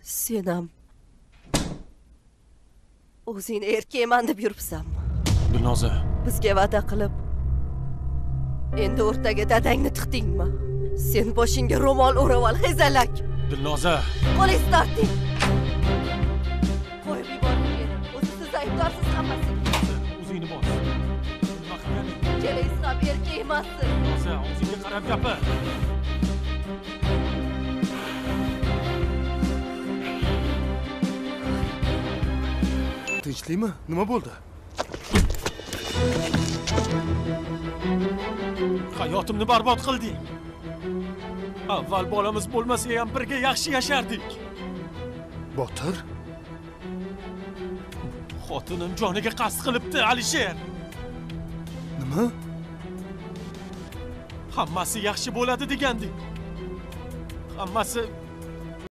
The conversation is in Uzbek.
Sen ham o'zingni erkakman deb yuribsanmi? Dilnoza. Bizga va'da qilib, endi o'rtaga dadangni tiqdingmi? Sen boshingga ro'mol o'rab ol, hezalak. Dilnoza. Qo'lingizni torting. Qo'yib yuboring. O'zingiz aybdorsiz hammasiga. O'zingni bos. Nima qilganing? Ikkalangiz ham erkak emassiz. Dilnoza, o'zingga qarab gapir. Tinchlikmi? Nima bo'ldi? Hayotimni barbod qilding. Avval bolamiz bo'lmasa ham birga yaxshi yashardik. Botir? Xotinim joniga qasd qilibdi, Alisher. Nima? Hammasi yaxshi bo'ladi degandik. Hammasi